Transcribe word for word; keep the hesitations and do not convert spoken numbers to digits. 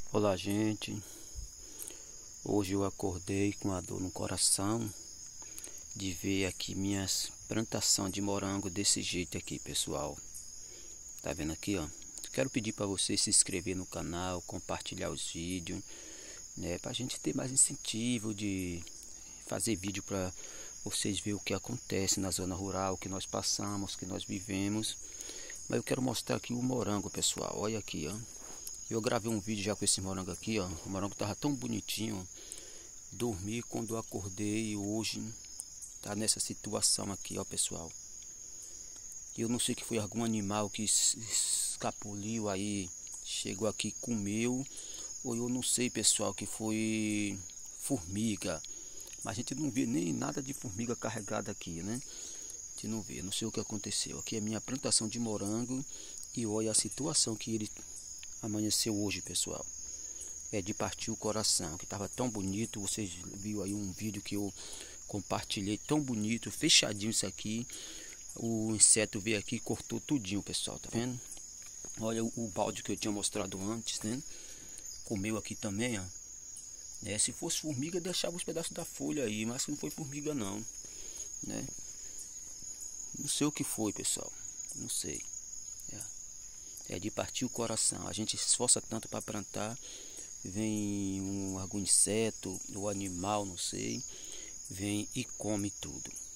Olá, gente. Hoje eu acordei com a dor no coração de ver aqui minhas plantação de morango desse jeito aqui, pessoal. Tá vendo aqui, ó? Quero pedir para vocês se inscrever no canal, compartilhar os vídeos, né, pra gente ter mais incentivo de fazer vídeo para vocês verem o que acontece na zona rural, o que nós passamos, o que nós vivemos. Mas eu quero mostrar aqui o morango, pessoal. Olha aqui, ó. Eu gravei um vídeo já com esse morango aqui, ó. O morango tava tão bonitinho. Dormi quando eu acordei e hoje tá nessa situação aqui, ó, pessoal. Eu não sei que foi algum animal que escapuliu aí, chegou aqui, comeu, ou eu não sei, pessoal, que foi formiga. Mas a gente não vê nem nada de formiga carregada aqui, né? A gente não vê, não sei o que aconteceu. Aqui é a minha plantação de morango e olha a situação que ele amanheceu hoje, pessoal. É de partir o coração, que estava tão bonito. Vocês viram aí um vídeo que eu compartilhei, tão bonito, fechadinho isso aqui. O inseto veio aqui e cortou tudinho, pessoal, tá vendo? Olha o, o balde que eu tinha mostrado antes, né? Comeu aqui também, ó. É, se fosse formiga, deixava os pedaços da folha aí, mas não foi formiga não, né? Não sei o que foi, pessoal, não sei. É, é de partir o coração. A gente se esforça tanto para plantar, vem um, algum inseto ou animal, não sei, vem e come tudo.